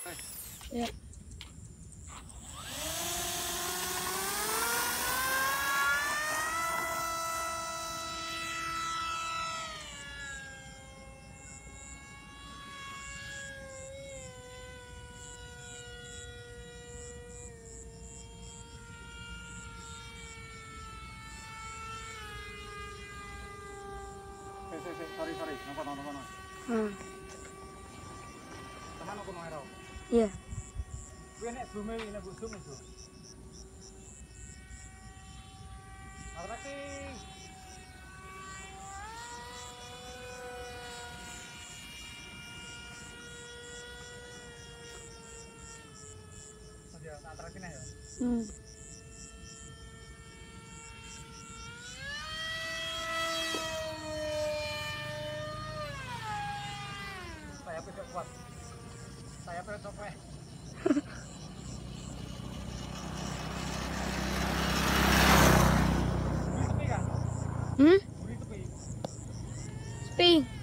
Ya. Sorry, nopo. Tahan aku nongero. Iya. Kuwi nek bume nek busung itu. Apa sih? Ada atrakin ya. Saya pedok kuat. Saya pedok kuat. Sepi.